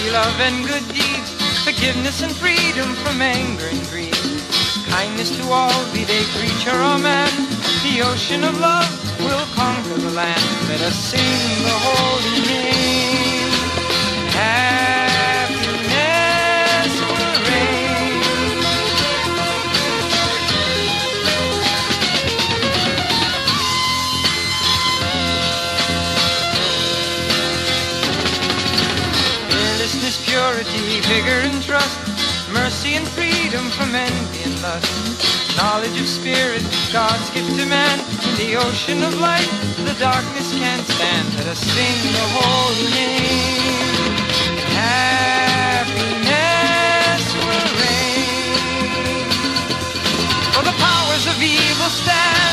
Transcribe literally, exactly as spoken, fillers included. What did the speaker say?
love and good deeds, forgiveness and freedom from anger and greed. Kindness to all, be they creature or man, the ocean of love will conquer the land. Let us sing the holy name. Happiness will reign. Fearlessness, purity, vigor and trust, mercy and freedom from envy and lust. Knowledge of spirit, God's gift to man. In the ocean of light, the darkness can't stand. Let us sing the holy name. Happiness will reign. For the powers of evil stand.